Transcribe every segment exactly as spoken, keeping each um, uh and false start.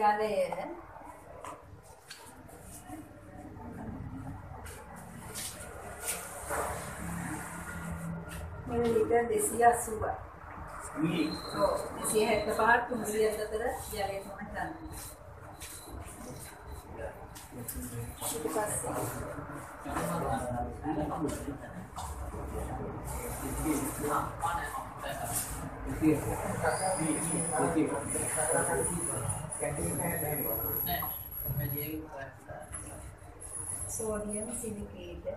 ජලය මිලිලීටර් දෙසිය අසූව. මිලි. ඔව් දෙසිය හැත්තෑ පහ තුන්සිය අතර ජලය තමයි ගන්න. ඊට පස්සේ sodium silicate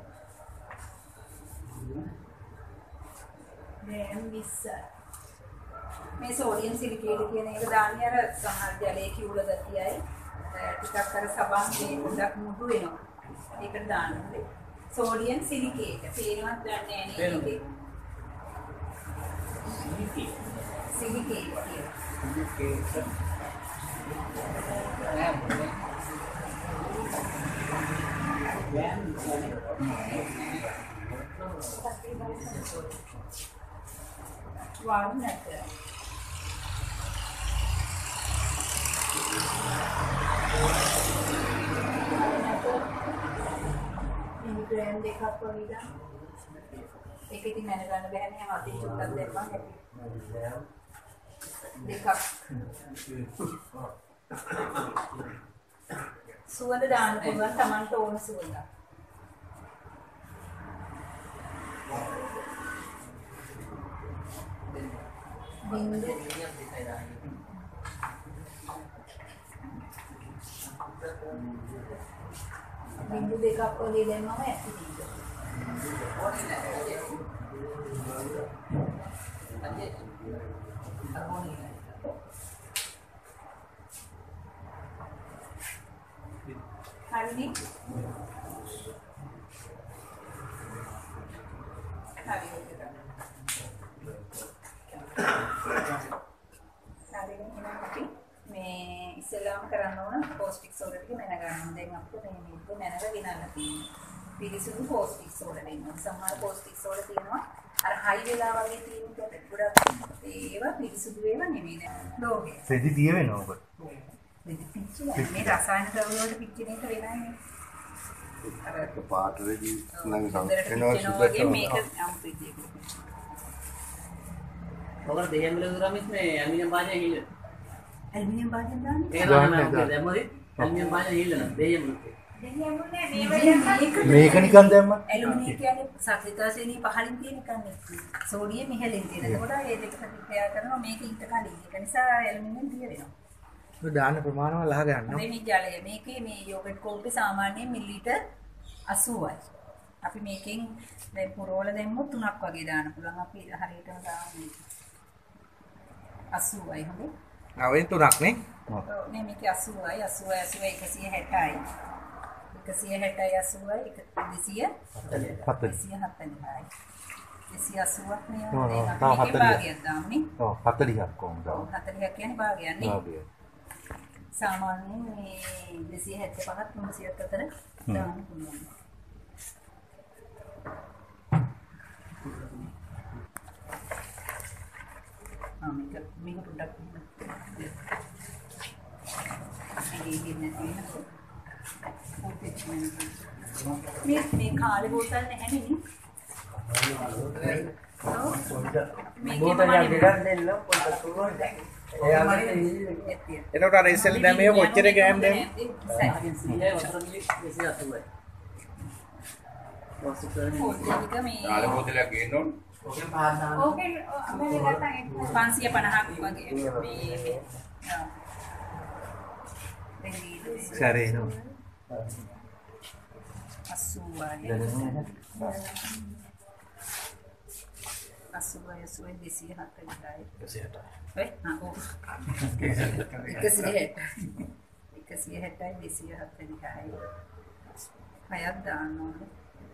then this මේ sodium silicate කියන එක දාන්නේ අර සමහර ජලයේ කිවුල ගතියයි ටිකක් අර සබන් මේ පොඩක් මුඩු වෙනවා ඒකට දාන්නේ sodium silicate තේරෙනවද දන්නේ නැහැ නේද silicate silicate One letter. Ini brand dekak polida. Ek itin मैंने ගන්න බෑනේ හැම අතින් චුට්ටක් දෙන්නම් හැටි. dekak. සුවඳ දාන්න පුළුවන් Tamanට ඕන සුවඳ. බින්ද බින්දු දෙකක් වගේ දැම්මම ඇති නේද? ඕනේ නැහැ. අද අරෝනේ හරිනේ. මේ ඉස්සෙල්ලාම කරන්න ඕන පොස්ටික් සෝඩා ටික මැන ගන්න. දැන් අපිට මේ මේක මැනලා ගෙනල්ලා තියෙනවා. පිරිසිදු පොස්ටික් සෝඩා දෙන්නවා. සමහර පොස්ටික් සෝඩා තියෙනවා අර හයි වෙලා වගේ තියෙන කොට ගොඩක් ඒවා පිරිසිදු ඒවා නෙමෙයි දැන්. ලෝකේ. රෙදි දිය වෙනවා ඔබ. රෙදි පිච්චිලා. මේ රසායන ද්‍රව්‍ය වලට පිච්චෙන එක වෙනයිනේ. අර පාට රෙදි නම් වෙනවා සුදුසු මේක අම්පිටි. ඔකට දෙයම් වල දුරමිස් මේ ඇලුමිනියම් භාජනය ගිහිල්ලා. ඇලුමිනියම් භාජනය දාන්නේ? ඒක තමයි දැම්මොත් ඇලුමිනියම් භාජනය ගිහිල්ලා දෙයම් වල. දෙයම් වල නෑ මේක නිකන් දැම්මා. ඇලුමිනියම් කියන්නේ සත්‍යතාවසේනී පහලින් තියෙන එකක් නෙවෙයි. සෝඩියම් ඉහළින් තියෙන. එතකොට ඒ දෙක ප්‍රතික්‍රියා කරනවා මේක ඊට කලින්. ඒක නිසා ඇලුමිනියම් දිය වෙනවා. ඔය දාන ප්‍රමාණව ලහ ගන්නවා. මේ ජලය මේකේ මේ යෝගට් කෝප්පේ සාමාන්‍යයෙන් මිලිලීටර් අසූවයි. අපි මේකෙන් දැන් පුරවල දැම්මොත් තුනක් වගේ දාන්න පුළුවන්. අපි හරියටම දාන්නේ අසූවයි හොඳේ. ආ වෙන තුනක් නේ? ඔව් මේ මේකේ අසූවයි අසූවයි අසූවයි එකසිය හැටයි. එකසිය හැටයි අසූවයි දෙසිය හතලිහයි. දෙසිය අසූවක් නේ. මේකේ භාගයක් දාන්නේ. ඔව් හතලිහක් කොහොමද? ඔව් හතලිහක් කියන්නේ භාගයක් නේ. භාගයක්. සාමාන්‍යයෙන් මේ දෙසිය හැත්තෑ පහක් තුන්සියයක් අතර දාන්න පුළුවන්. ආ මේක මේක පොඩ්ඩක් මේ මේ කාලේ බෝතල් නැහැ නේ. මේක බෝතල් එකක් දෙන්න පොඩ්ඩක් පුළුවන්. එතකොට අර ඉස්සෙල්ලා දැන් මේක කොච්චර ගෑම් දැන් සීයයි වතුර මිලි දෙසිය අසූවයි. කාලේ බෝතලයක් ගේන්න ඕන. ඕකෙන් අපේ ගත්තා පන්සිය පනහක් වගේ මේ සරේ නෝ අසූවයි අසූවයි අසූවයි දෙසිය හතලිහයි දෙසිය හතයි ඈ ආ ඔව් එකසිය හැටයි එකසිය හැටයි දෙසිය හතලිහයි හයක් දාන්න ඕනේ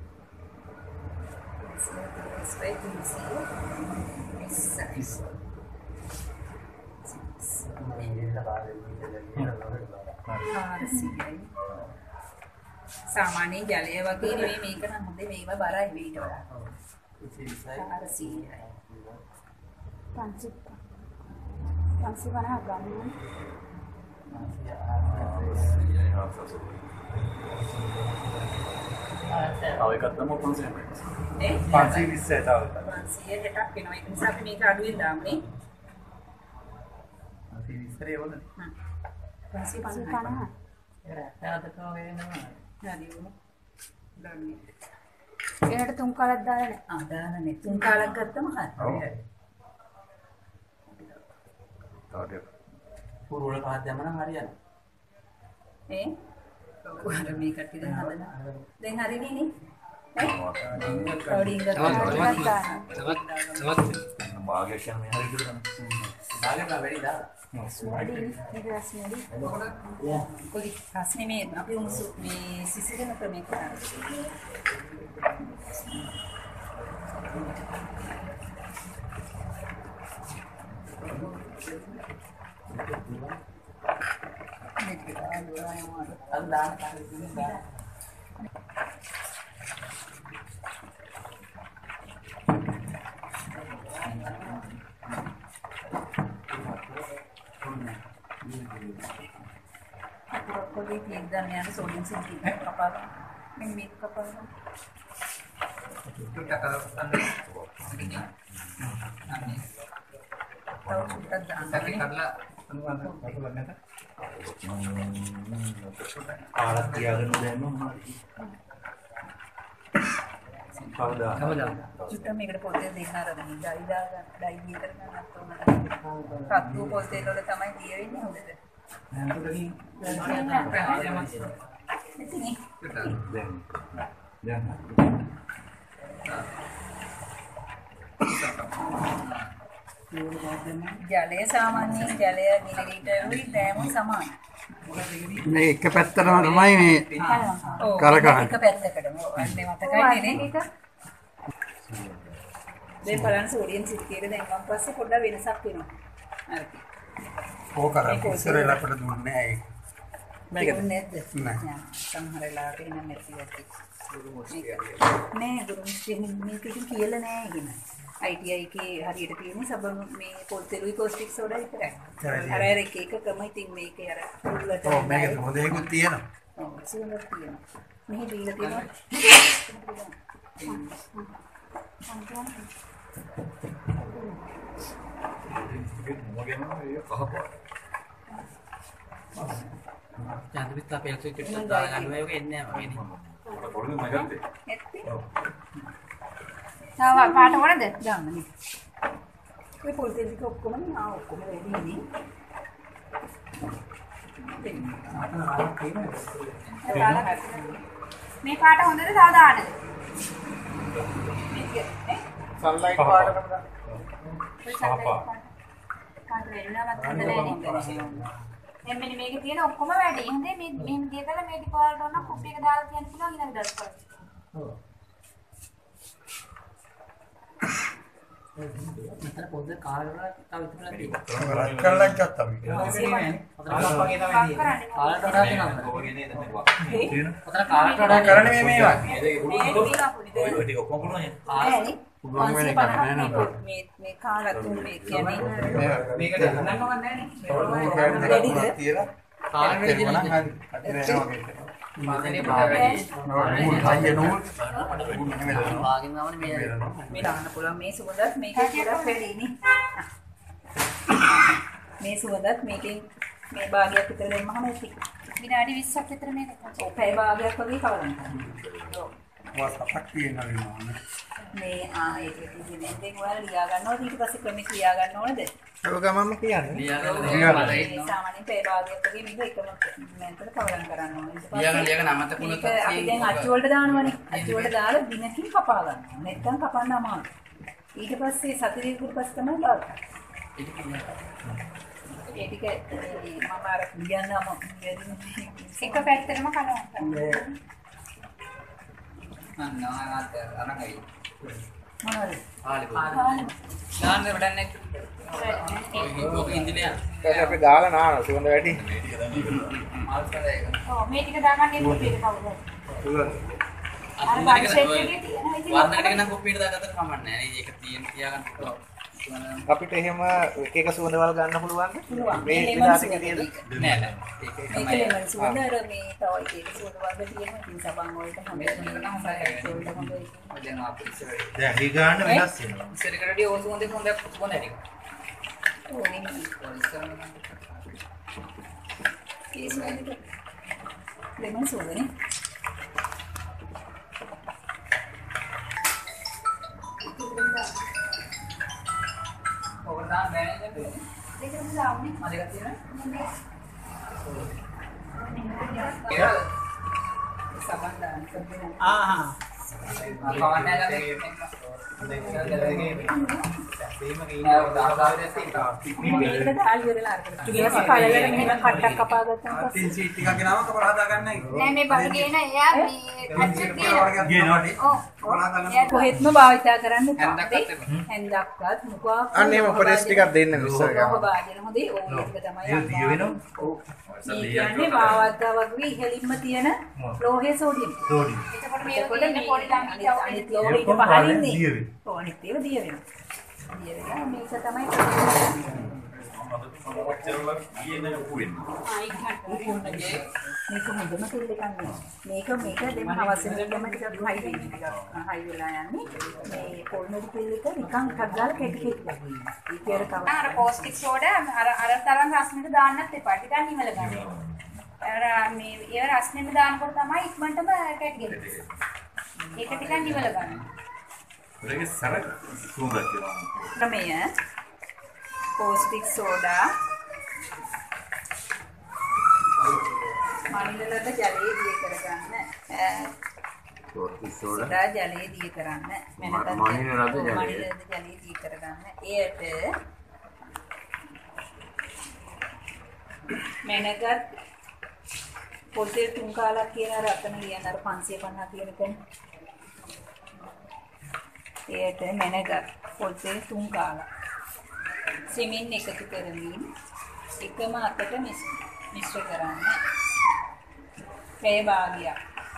सामान्य जलय वगैरह में මේක නම් හොඳේ මේවා බරයි ඊට වඩා හාරසීයයි පන්සිය පනහ ගන්න තව එකක් තමයි පන්සිය නේ පන්සිය විස්සයි තව එකක්. පන්සිය දෙකක් වෙනවා. ඒක නිසා අපි මේක අඩුවෙන් දාන්නේ. පන්සිය විස්සයි වල. හ්ම්. පන්සිය පනහයි. රැත්තකෝ වෙනවා. හරි වුණා. දාන්නේ. ඒකට තුන් කාලක් දාලා නැහැ. ආ දාලා නේ. තුන් කාලක් ගත්තම හරි. තව දෙක. පුරුවල පහත් යම නම් හරියනවා. ඒ කොහොමද මේ කට්ටිය දැන් හදලා දැන් හරිනේ නේ ඈ කවුඩින් ගත්තා භාග්‍යක්ෂණ මේ හරි විතර තමයි. දාගන්න වැඩි දාලා. වැඩි මේක රස්නේ කොලි රස්නේ මේ අපි උමුසු මේ සිසිලන ක්‍රමයක කරන්නේ. අද දාන්න කොලි ක්ලික් දාන්න යන සෝඩියම් සිල්ටි කපාලා මේ මේක කපාලා ටිකක් අර අන්න තව චුට්ටක් දාන්න අපි කරලා අනුගමනය කරලා නැත. ආලක් තියාගෙන දැම්මම හරි. කවදා කවදා චුට්ටක් මේකට පොතේ දෙන්න අරගෙන ඩයි දාගන්න ඩයි එක කරගන්න නැත්නම් කත්තු පොතේ වල තමයි දිය වෙන්නේ හොඳට. ඉතින් දැන් දැන් ජලය සාමාන්‍යයෙන් ජලය මිලිලීටරුයි දෑමුයි සමානයි. මේ එක පැත්තටම තමයි මේ ඔව් කරකවන්නේ. එක පැත්තකටම. අන්නේ මතකයි නේ. දැන් බලන්න සෝඩියම් සිත්තියේ දැන් මම පස්සේ පොඩ්ඩක් වෙනසක් වෙනවා. හරි. ඕක අර ඉස්සරලා අපිට දුන්නේ නැහැ ඒක. මේක නැද්ද? නෑ. සමහර වෙලාවට එන නැති ඇති. නෑ ගුරුමිස්ටි මේක ඉතින් කියලා නෑ එහෙම. I T I එකේ හරියට තියෙන්නේ සබන් මේ පොල්තෙලුයි කොස්ටික් සෝඩා විතරයි. අර අර එක එක ක්‍රම ඉතින් මේකේ අර උල්ලට ඔව් මේක හොඳ ඒකුත් තියෙනවා. ඔව් සුවඳක් තියෙනවා. මෙහි දීලා තියෙනවා. මොකෙම ඒ කහපාට. චන්ද්‍රිත් අපේ ඇතුලේ ටිකක් දාලා ගන්න මේක එන්නේ නැහැ මගේ. මට පොඩි මම ගත්තේ. ඇත්තේ? ඔව්. තව පාට ඕනද? දාන්න නේ. ඔය පොල්තෙල් ටික ඔක්කොම නේ ආ ඔක්කොම රෙඩි නේ. මේ පාට හොඳද තව දාන්නද? සන්ලයිට් පාටකට දාන්න. පාට වෙනුනවත් හොඳ නැහැ. එම්මෙනි මේකේ තියෙන ඔක්කොම වැඩි. හොඳේ මේ මෙහෙම දිය කළා මේ ඩිපාල්ට ඕන කුප්පි එක දාලා තියන්න පුළුවන් ඊළඟ දවස් වල. ඔව්. මෙතන පොඩ්ඩක් කාලකට තව ඉතුරුලා තියෙනවා. රත් කළා ගත්තා මේක. කාලට වඩා තියෙනවා. ඔයගේ නේද මේක. ඔතන කාලට වඩා කරන්නේ මේ මේවා. ඔය ටික ඔක්කොම පුළුවන්. නෑනේ. පුළුවන් වෙන එකක් නෑ නේද? මේ මේ කාලත් මේ කියන්නේ මේකට ගන්නව නැහැ මේක තියලා කාලට හරි. අදිනවා වගේ. මාසෙනේ නූල් හයිය නූල්. වාගෙන් ගමන මේ මේ දාන්න පුළුවන් මේ සුවඳත් මේකේ ගොඩක් වැඩි නේ. මේ සුවඳත් මේකෙන් මේ භාගයක් විතර දෙන්නම ඇති. විනාඩි විස්සක් විතර මේක. ඔව් පැය භාගයක් වගේ කවරන්න. ඔව්. වාසපක් තියෙනවා නේද? මේ ආ ඒක ඉතින් දැන් ඔයාලා ලියා ගන්නවද ඊට පස්සේ ක්‍රමෙ ලියා ගන්න ඕනද? ඒක ගමන්ම කියන්නේ. ලියාගන්න මේ සාමාන්‍යයෙන් පැය භාගයක් වගේ මේක එකම මෙන්තර කවරන් කරන්න ඕනේ. ඊට පස්සේ ලියාගන්න ලියාගන්න අමතක වුණොත් මේක අපි දැන් අච්චු වලට දානවනේ. අච්චු වලට දාලා දිනකින් කපා ගන්නවා. නැත්තම් කපන්න අමාරුයි. ඊට පස්සේ සති දෙකකට පස්සේ තමයි දාන්නේ. ඒක කියන්නේ ඒ ටික මම අර ලියන්නම එක පැත්තටම කනවා. අනාගත අනගයි මොනවද? ආලි දාන්න වැඩක් නැහැ. ඔක ඉන්දිනේ ඊට අපි දාලා නාන සුවඳ වැඩි. මාල් කරේ ඔව් මේ ටික දාගන්න කුප්පි එක කවුද? සුවඳ. අර බඩ සෙට් එකේ තියෙන ඉතින් වර්ණකට නම් කොප්පියට දාගත්තට කමක් නැහැ. ඒක තියෙන තියාගන්න පුළුවන්. අපිට එහෙම එක එක සුවඳවල් ගන්න පුළුවන්ද? පුළුවන්. මේ lemon විලාස සුවඳ කියන ටික. නෑ නෑ. ඒක මේක තමයි. lemon සුවඳ අර මේ තව එක එක සුවඳ වර්ග තියෙනවා. ඉතින් සබන් වලට හොඳ මේක නම් සයිඩ් වලට හොඳ ඒක. දැන් අපි ඉස්සර දැන් හි ගන්න වෙනස් වෙනවා. ඉස්සර කරදී ඕස හොඳ හොඳ හොඳ ටික. ඕනේ නේ. ඒ සුවඳ lemon සුවඳනේ. ඔබ දාන්න බෑනේ නේද? දෙකම දාන්නේ. මම දෙකක් තියෙනවා. සබන් දාන්න සබන්. ආහා. කවන්නේ මේකට දාල් ඉවරලා අරගෙන. ඊට පස්සේ කලලට මෙහෙම කට්ටක් කපා ගත්තාම පස්සේ තින් සීට් එකක් ගෙනාව කපලා හදා ගන්නයි. නෑ මේ බඩ ගේන එයා මේ අච්චු තියෙනවා. ගේනවනේ. ඔව්. කොහෙත්ම භාවිතා කරන්න හැන්දක්වත් එපා. එපා. හැන්දක්වත් මුඛා අන්න එහෙම උපදේශ ටිකක් දෙන්න මිස්සර් ලෝහ ගාව. භාජන හොඳේ ඕක එක තමයි. ඒක දිය වෙනවා. මේ කියන්නේ මාවත්තා වගේ ඉහළින්ම තියෙන ලෝහයේ සෝඩියම්. තෝඩි. එතකොට මේක එතකොට තියෙන මේ පොඩි ළඟට අනිත්- අනිත් ලෝහෙ ඊට ඔක්කොම පහළින් දිය නේ. වෙනවා. ඔව් අනිත් ඒවා දිය වෙනවා. දිය වෙනවා මේක තමයි කරන්නේ. මේක හොඳම තෙල් එකක් නේ. මේක මේක දෙන්න අවශ්‍ය වෙනකම ටිකක් හයි වෙන්නේ ටිකක් හයි වෙලා යන්නේ. මේ පොල්මෙඩි තෙල් එක නිකන් ටක් ගාලා කෙටි කෙටි ලගිනවා. ඒක ඇර තව අර පෝස්ටික් සෝඩා අර අර තරම් රස්නෙට දාන්නත් එපා. ටිකක් නිවල ගන්න. අර මේ ඒ රස්නෙට දානකොට තමයි ඉක්මනටම කැටි ගෙන්නේ. ඒක ටිකක් නිවල ගන්න. ඒක සරල සුවඳක් තියෙනවා. ක්‍රමය පෝස්ටික් සෝඩා මනිලලට ජලයේ දිය කරගන්න. පෝස්ටික් සෝඩා ජලයේ දිය කරන්න. මනකට මනිලලට ජලය. මනිලලට ජලයේ දිය කරගන්න. එයට මනකට පොතේ තුන් කාලක් කියන අර අතන කියන අර පන්සිය පනහ කියන කෙන. එයට මනකට පොතේ තුන් කාලක් සිමින් එකතු කරමින් එකම අතට මිශ්‍ර කරන්න. පැය භාගයක්.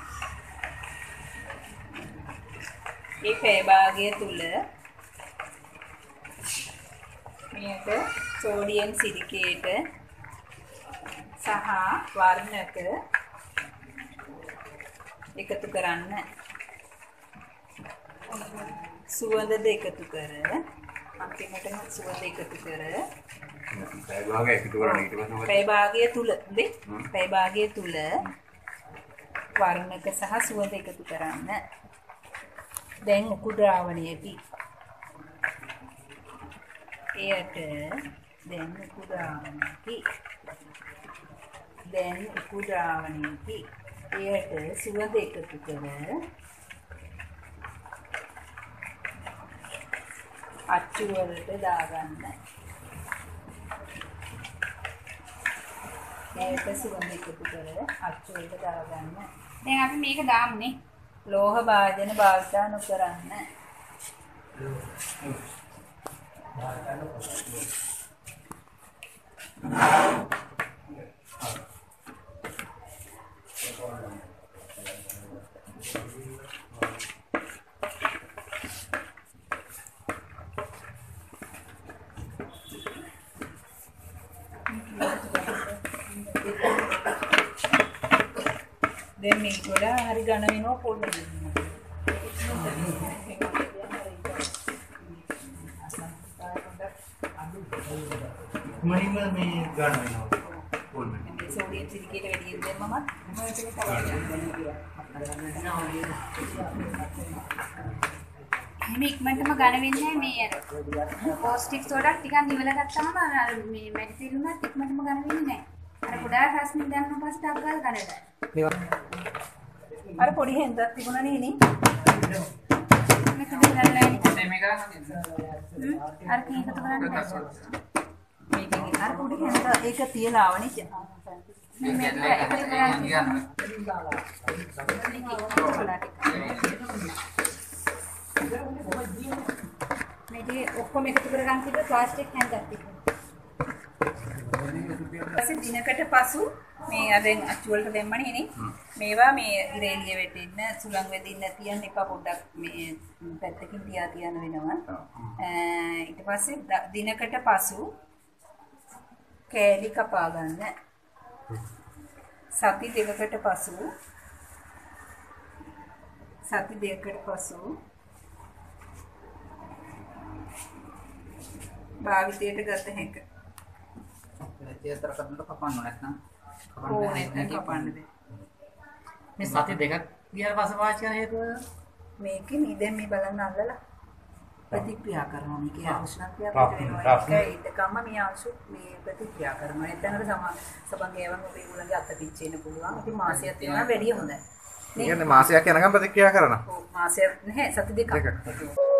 මේ පැය භාගය තුල මේක සෝඩියම් සිලිකේට සහ වර්ණක එකතු කරන්න. සුවඳද එකතු කර අන්තිමටම සුවඳ එකතු කර පැය භාගයක් එකතු කරන්න ඊට පස්සේ පැය භාගය තුල නේ පැය භාගය තුල වර්ණක සහ සුවඳ එකතු කරන්න. දැන් උකු ද්‍රාවණයේදී එයට දැන් උකු ද්‍රාවණයේදී දැන් උකු ද්‍රාවණයේදී එයට සුවඳ එකතු කර අච්චු වලට දාගන්න. මේක සුවඳ එකතු කර අච්චු වලට දාගන්න. දැන් අපි මේක දාමුනේ. ලෝහ භාජන භාවිතා නොකරන්න. දැන් මේක වල හරි ඝන වෙනවා පොඩි දෙන්න. මනින්ම මේ ගන්න වෙනවා. පොල්මෙන්. සෝඩියම් සිලිකේට වැඩි දෙන්නම මොකද මේ ඉක්මනටම ඝන වෙන්නේ මේ අර පෝස්ටික් සෝඩා ටිකක් නිවල ගත්තාම අර මේ මැඩිසින් උනත් ඉක්මනටම ඝන වෙන්නේ නැහැ. අර ගොඩාක් රස්නේ දැම්ම පස්සේ ටක් ගාලා ඝන වෙනවා. අර පොඩි හෙන්දක් තිබුණා නේ නේ. මේක දෙන්නලා මේ මේක අර කීයකට කරන්නේ මේකෙන් අර පොඩි හෙන්ද ඒක තියලා ආවනේ. මේක එකතු කරන්නේ මේක ඔක්කොම එකතු කරගන්න තිබ්බ ප්ලාස්ටික් හැන්දක් තිබුණා. ඊපස්සේ දිනකට පසු මේ අරෙන් අච්චු වලට දැම්මනේ නේ. මේවා මේ ඉරේලිය වෙටෙන්න සුළං වෙදින්න තියන්න එපා පොඩ්ඩක් මේ පැත්තකින් තියා තියන්න වෙනවා. ඊට පස්සේ දිනකට පසු කෑලි කපා ගන්න. සති දෙකකට පසු සති දෙකකට පසු භාවිතයට ගත හැක. ඒතර කරනකොට කපන්න නැත්නම් ඕනෙත් නැති කපන්න බෑ. මේ සති දෙකක් ගියාට පස්සේ පාවිච්චි කරන හේතුව මේකේ මේ දැන් මේ බලන්න අල්ලලා ප්‍රතික්‍රියා කරනවා මේකේ අවශ්‍යතාවය රාෆ් වෙනවා. ඒකයි ඉදකම්ම මේ අංශු මේ ප්‍රතික්‍රියා කරනවා. එතනට සම සබංගේ යවන්න ඔබ ඒගොල්ලන්ගේ අත පිච්චෙන්න පුළුවන්. ඉතින් මාසයක් වෙනවා වැඩි හොඳයි. කියන්නේ මාසයක් යනකම් ප්‍රතික්‍රියා කරනවා. ඔව් මාසයක් නැහැ සති දෙකක්.